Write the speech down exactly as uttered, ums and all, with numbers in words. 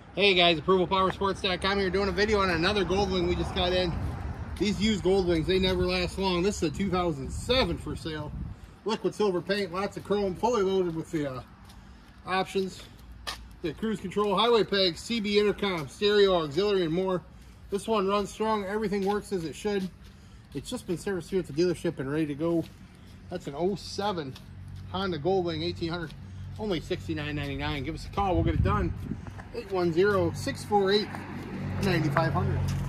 Hey guys, approval power sports dot com here doing a video on another Goldwing we just got in. These used Goldwings, they never last long. This is a two thousand seven for sale. Liquid silver paint, lots of chrome, fully loaded with the uh, options. The cruise control, highway pegs, C B intercom, stereo, auxiliary, and more. This one runs strong. Everything works as it should. It's just been serviced here at the dealership and ready to go. That's an oh seven Honda Goldwing eighteen hundred. Only sixty-nine ninety-nine. Give us a call. We'll get it done. eight one zero, six four eight, nine five zero zero.